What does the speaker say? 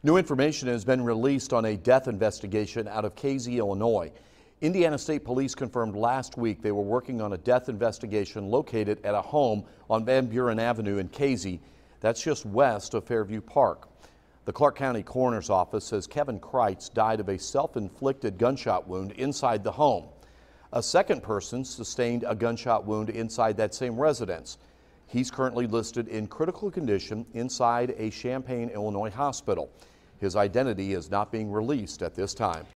New information has been released on a death investigation out of Casey, Illinois. Indiana State Police confirmed last week they were working on a death investigation located at a home on Van Buren Avenue in Casey. That's just west of Fairview Park. The Clark County Coroner's Office says Kevin Kreitz died of a self-inflicted gunshot wound inside the home. A second person sustained a gunshot wound inside that same residence. He's currently listed in critical condition inside a Champaign, Illinois hospital. His identity is not being released at this time.